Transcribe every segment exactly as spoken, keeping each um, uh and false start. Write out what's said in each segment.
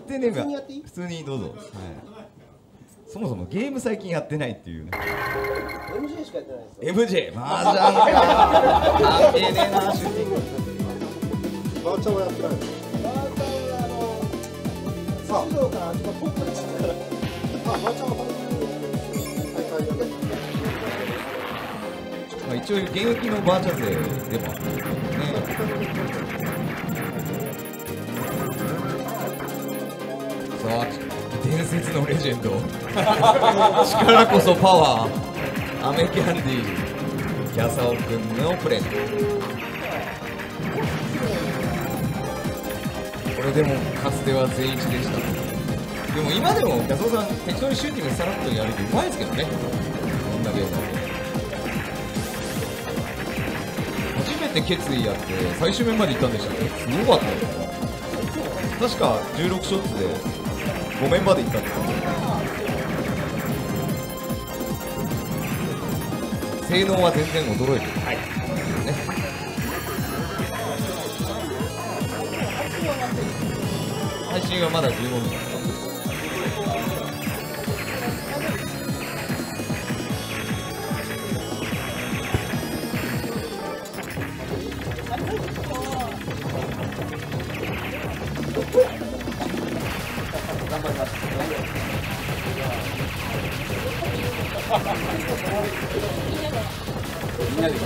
ってねえが普通にやっていい？ 普通にどうぞ。はい。そもそもゲーム最近やってないっていうね。 エムジェー しかやってないですよ。 エムジェー マージャンか関係ねえなシューティング。 バーチャはやってないです。 バーチャはあのさあ出場からあそこトップでしたから。 あ、バーチャは本当に大会やってる。 まあ一応現役のバーチャ勢でもあるんですけどね。さあ伝説のレジェンド力こそパワーアメキャンディーキャサオ君のプレー。これでもかつては全一でした。でも今でもキャサオさん適当にシューティングさらっとやるとうまいですけどね。こんなゲームだと初めて決意やって最終面まで行ったんでしたね。すごかったよ。確かじゅうろくショットでご面まで行ったんですよ。性能は全然驚いてる。はい。ね。配信はまだじゅうごふんです。 頑張ります。みんなで。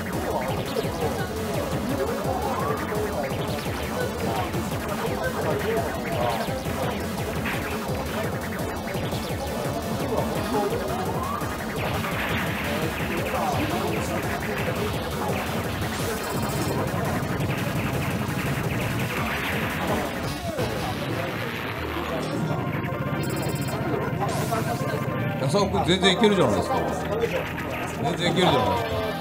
Thank you. 安尾君全然いけるじゃないですか。全然いけるじゃないですか。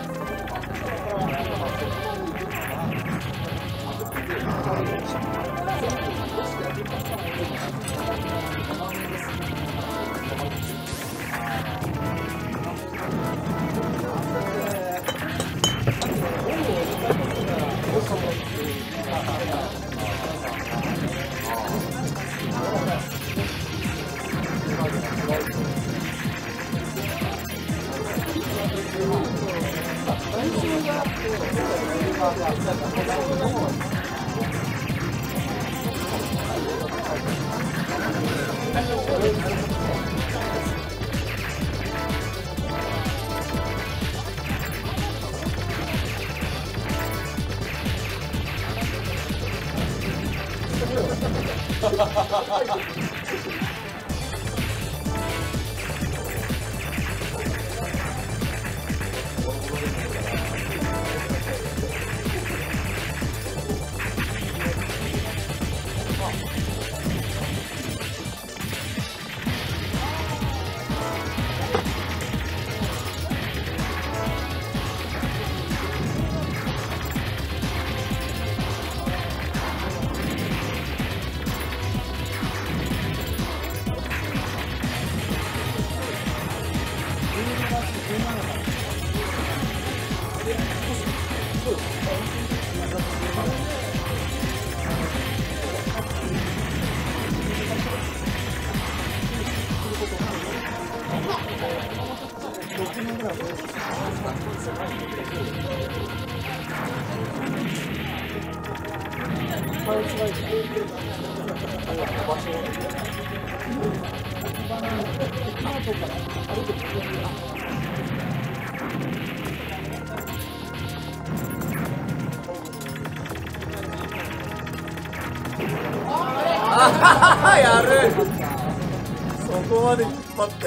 やる。そこまで引っ張って。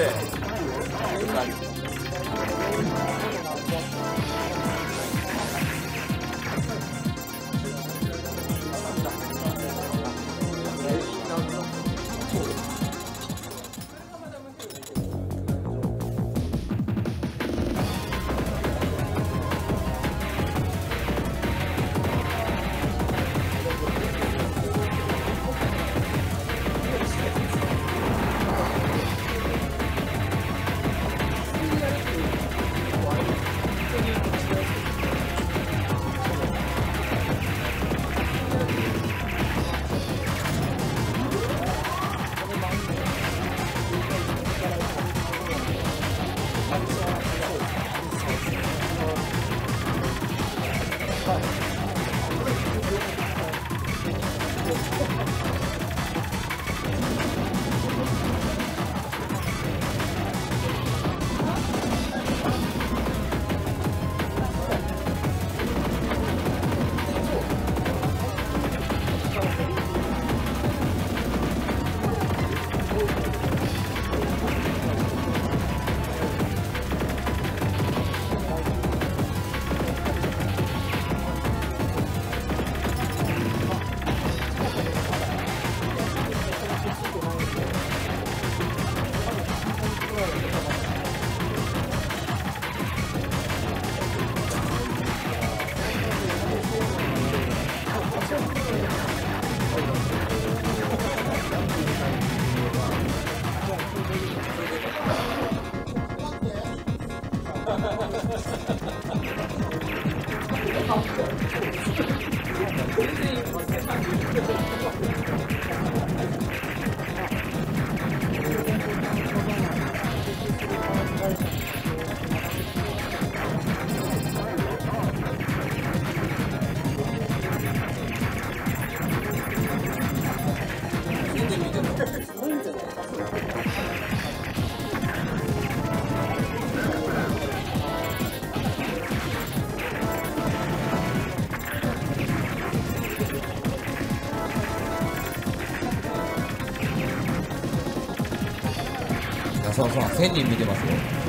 浅野さんせんにん見てますよ。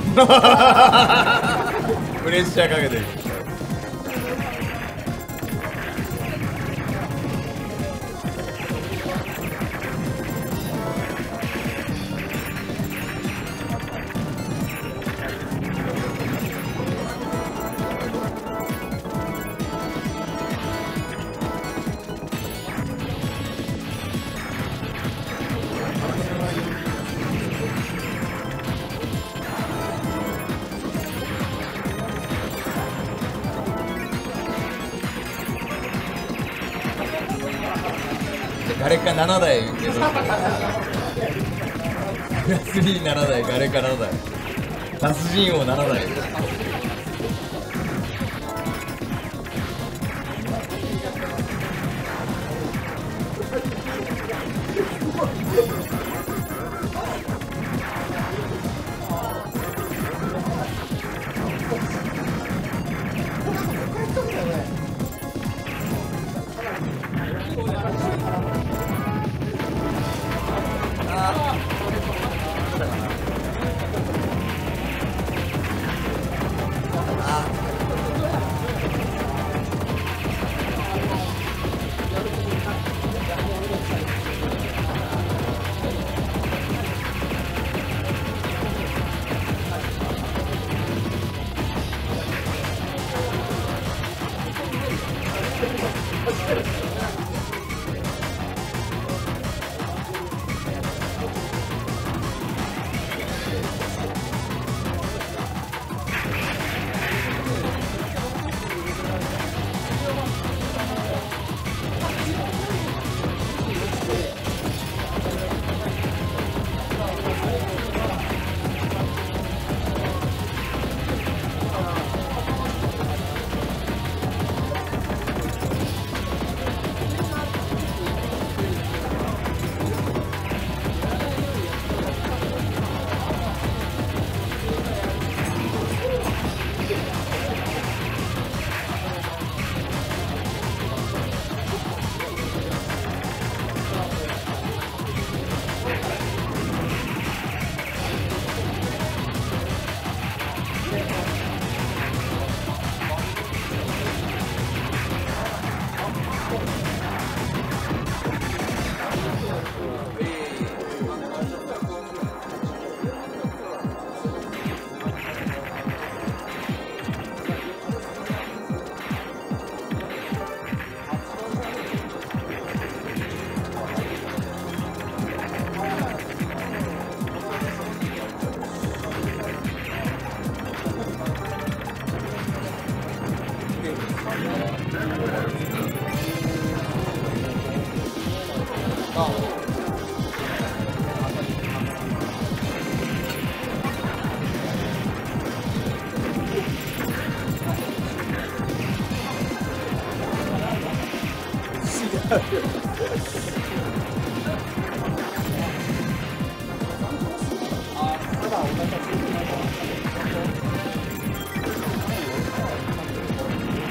プレッシャーかけてる。ガレカななだい目指してグラスリーななだい、ガレカななだい、達人王ななだい。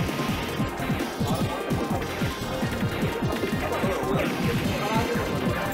あ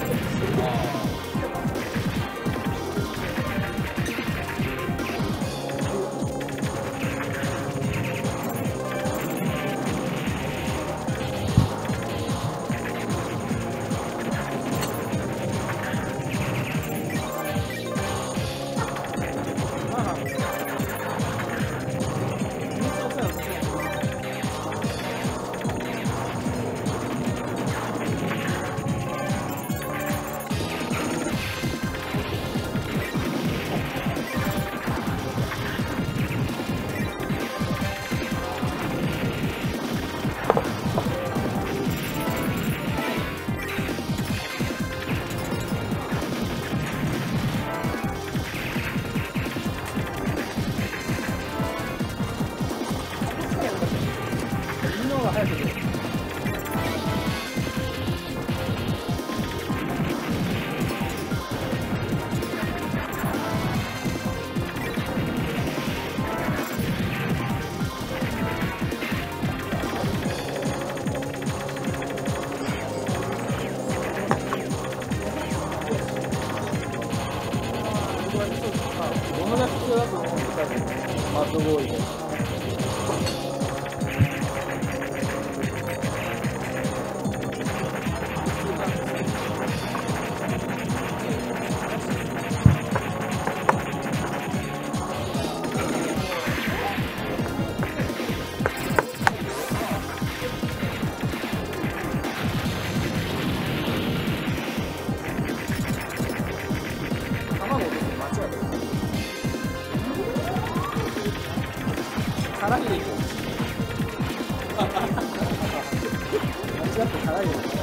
ハードボーイで。卵ですね、間違えた。辛いでいこう。間違って辛いでいこう。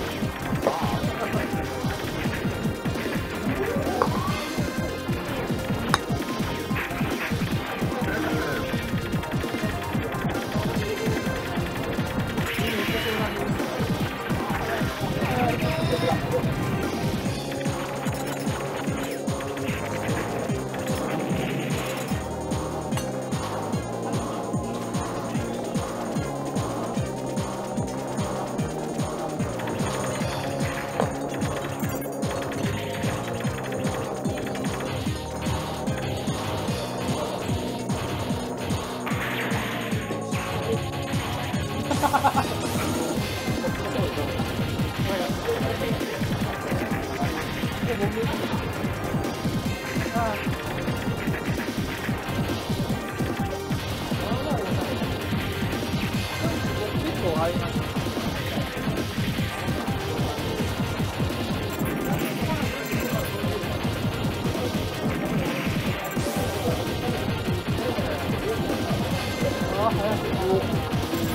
結構合います。あ、早く。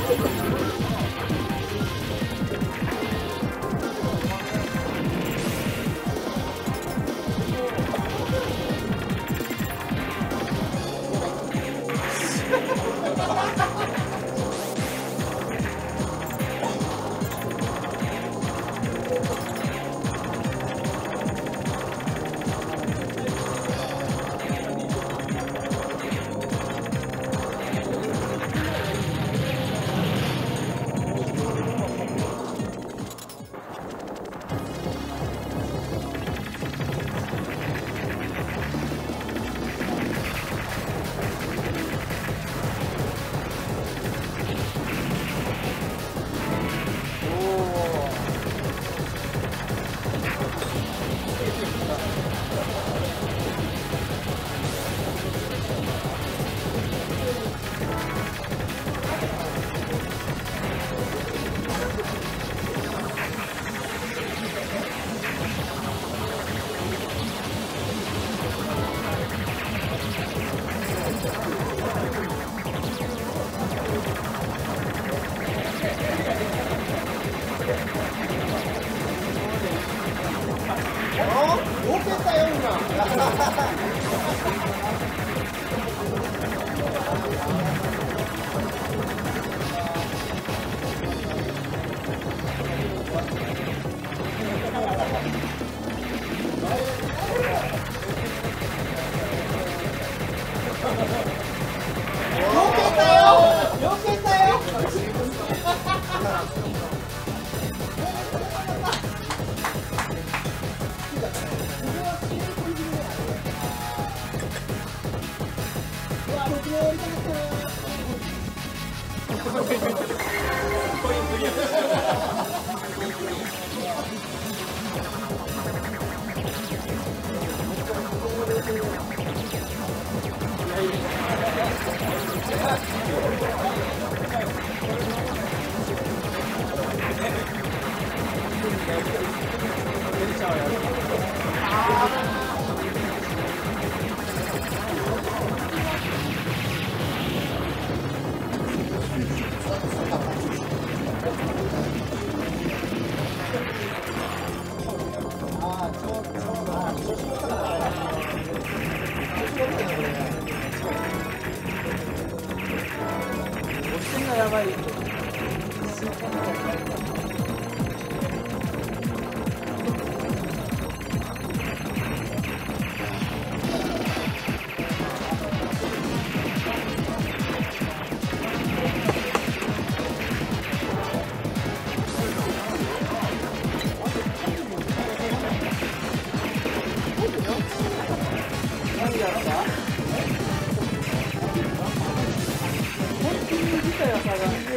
やばい。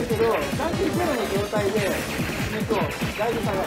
るけど、残金ゼロの状態で死ぬとだいぶ下がる。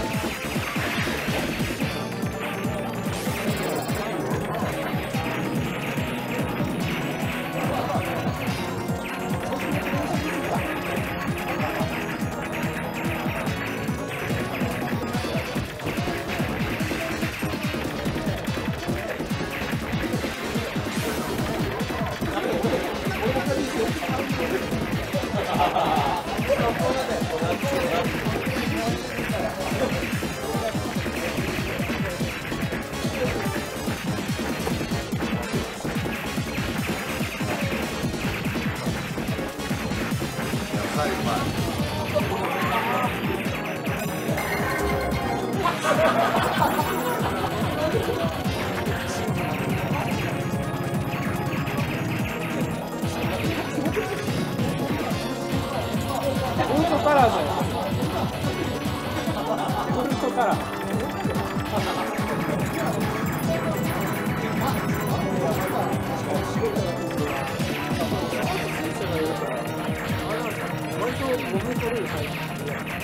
ウルトカラーじゃない。ウルトカラー。割とゴム取れるタイプ。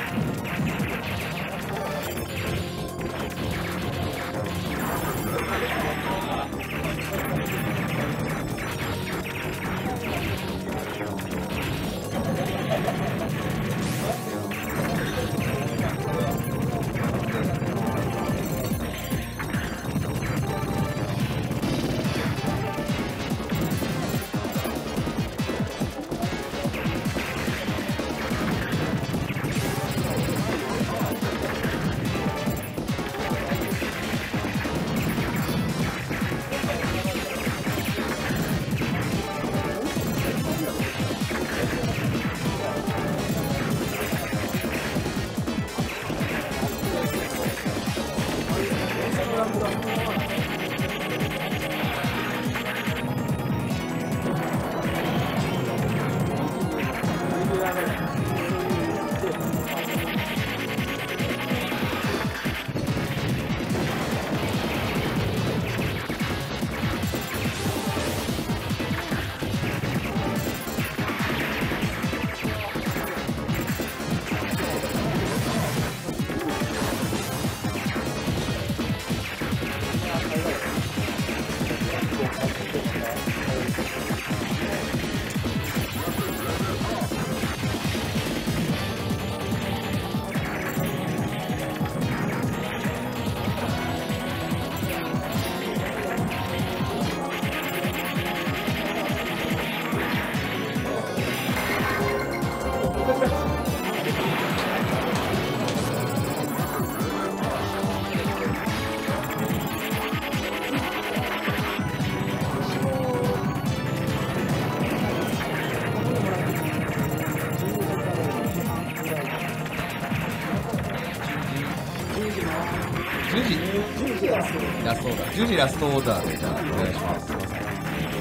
じゅうじラストオーダー。じゅうじラストオーダーで、じゃあ、お願いします。すいません。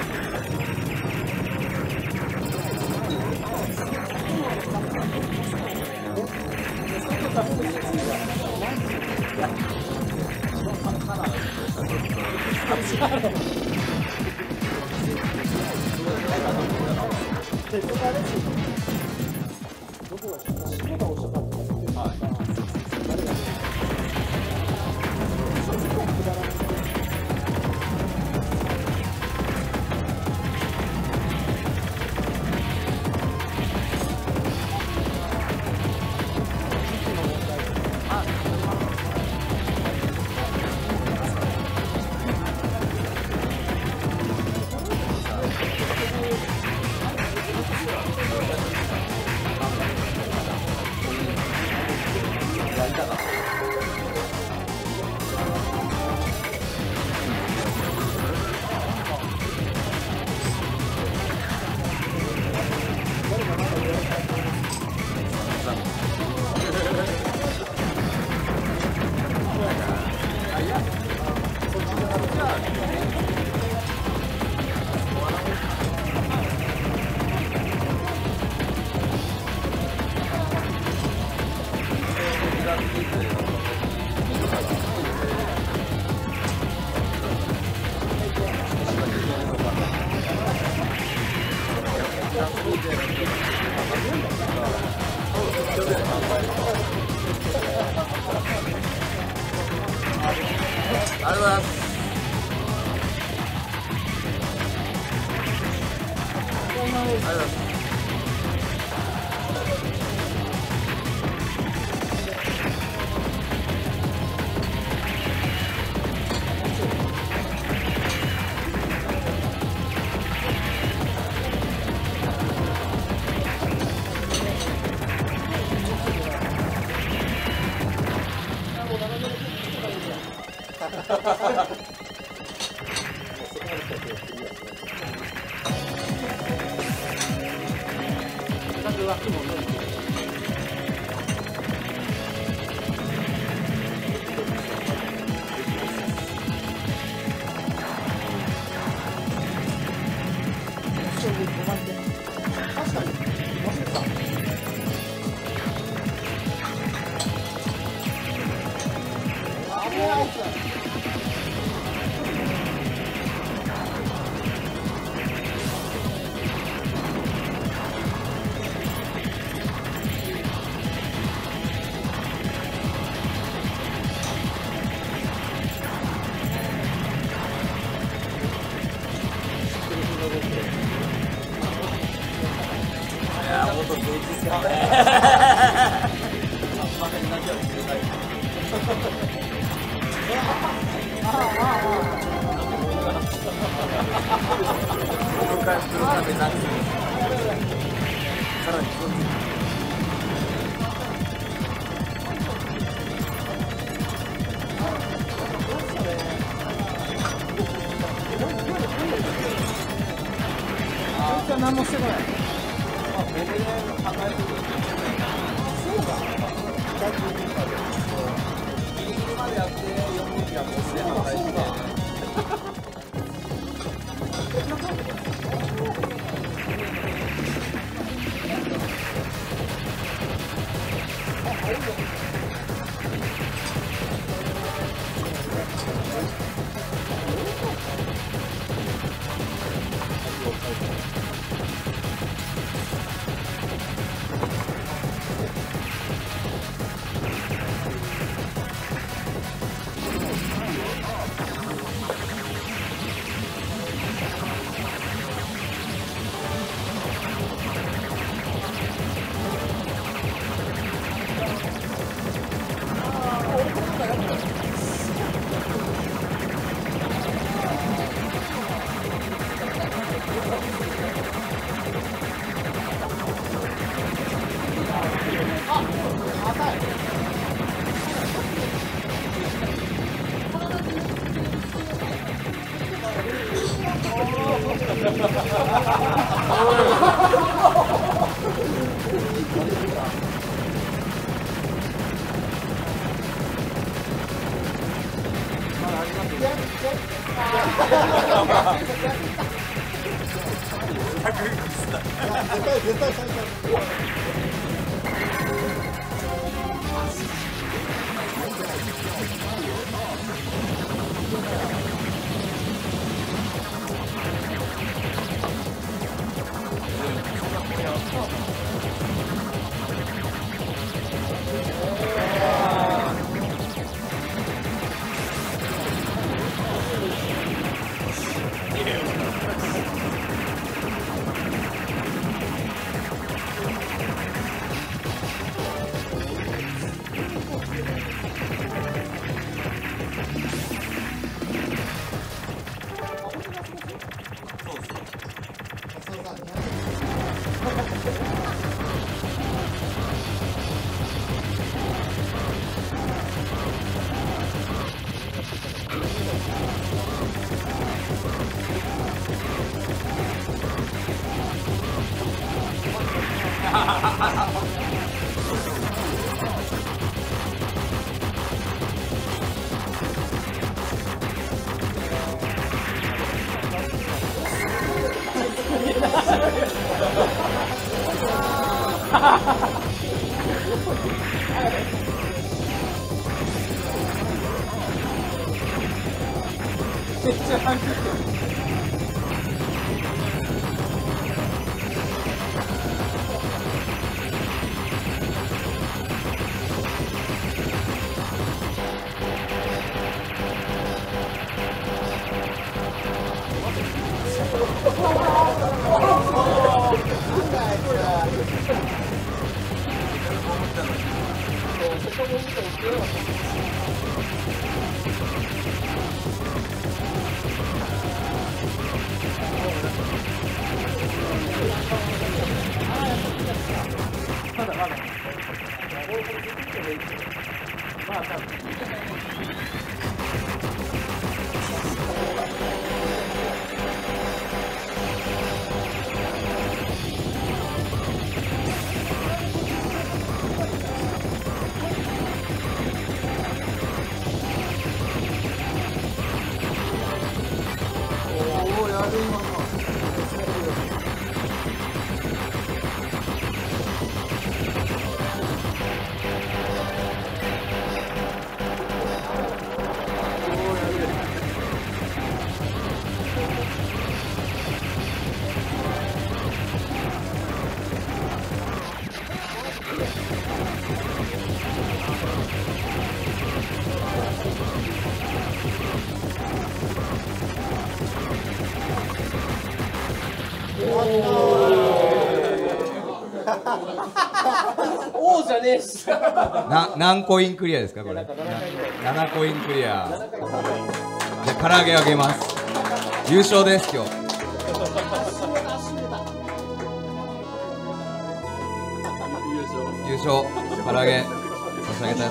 どこが下が押したかったんですけど、はい。 じありがとうございます。ありがとうございます。 何もしてこない。 ギリギリまでやってよん分期はもうすでに破壊して。 絶対絶対最初。めっちゃ反響してる。 王じゃねえし。 な何コインクリアですかこれ？なななコインクリア。じゃあ唐揚げあげます。優勝です今日。優勝唐揚げ差し上げた。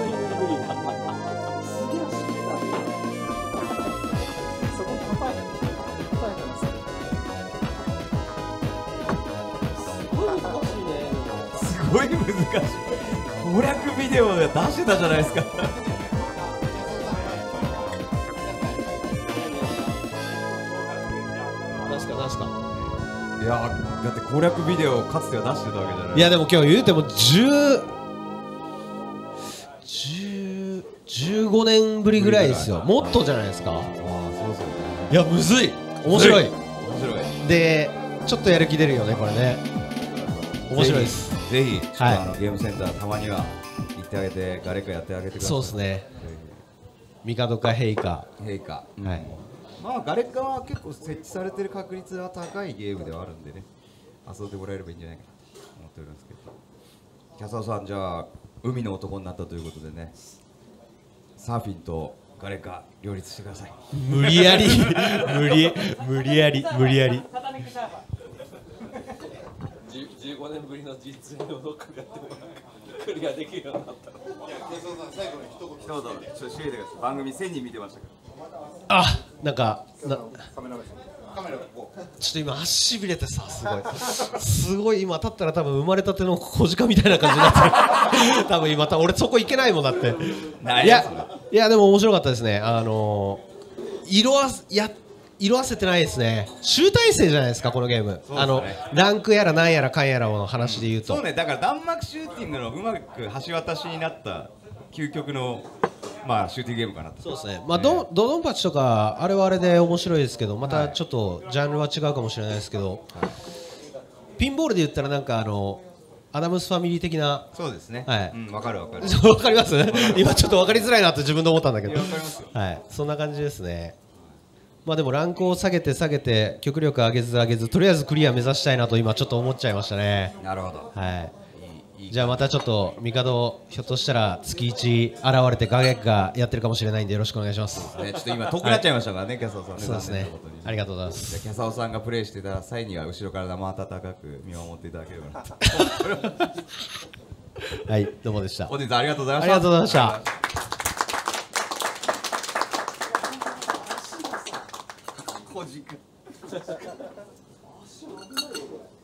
すごい難しい。攻略ビデオで出してたじゃないですか。 確か確か。 いやだって攻略ビデオかつては出してたわけじゃない。 いやでも今日言うてもじゅう、じゅう、じゅうごねんぶりぐらいですよ。もっとじゃないですか。 ああそうですよね。 いやむずい。面白い。 面白い。 でちょっとやる気出るよねこれね。面白いです。 ぜひ、ちょっとはいあのゲームセンターたまには行ってあげて、誰かやってあげてください。 そうですね。ミカドかヘイか。 陛下。 はい。 まあガレッカは結構設置されてる確率は高いゲームではあるんでね、遊んでもらえればいいんじゃないかなと思っておりますけど。キャサオさんじゃあ海の男になったということでね、サーフィンとガレッカ両立してください。 無理やり無理無理やり無理やり。 じゅうごねんぶりの実演をどっかでやってもクリアできるようになったの。 一言、ちょっと締めてください。番組せんにん見てましたから。 あ、なんかなちょっと今足しびれてさ、すごいすごい今立ったら多分生まれたての小鹿みたいな感じになってる多分今俺そこ行けないもんだって。いやいやでも面白かったですね。あのー、色あや色あせてないですね。集大成じゃないですかこのゲーム。 ね、 あのランクやらなんやらかんやらの話で言うと、 そうね、だから弾幕シューティングのうまく橋渡しになった究極のまあシューティングゲームかなと。 そうですね。まあドドドンパチとかあれはあれで面白いですけど、またちょっとジャンルは違うかもしれないですけど、はい、ピンボールで言ったらなんかあのアダムスファミリー的な。 そうですね。 はい。 うん、わかるわかる。 わかります？今ちょっとわかりづらいなって自分で思ったんだけど。 わかりますよ。 はい。そんな感じですね。まあでもランクを下げて下げて極力上げず上げずとりあえずクリア目指したいなと今ちょっと思っちゃいましたね。 なるほど。 はい。 いいいいじゃあまたちょっとミカドひょっとしたら月一現れてガゲがやってるかもしれないんでよろしくお願いします。 ね、ちょっと今遠くなっちゃいましたからね、はい、キャサオさん。 そうですね。ありがとうございまじゃあす。 キャサオさんがプレイしてた際には後ろから生温かく見守っていただければなと。 はい、どうもでした。 本日はありがとうございました。 ありがとうございました。 小軸。